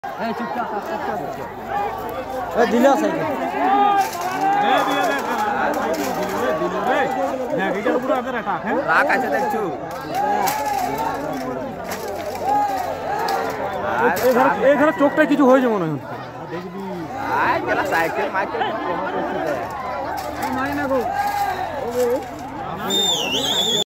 দিলা সাইকেল এখানে চোখটা কিছু হয়েছে মনে হয় সাইকেল মাইকেল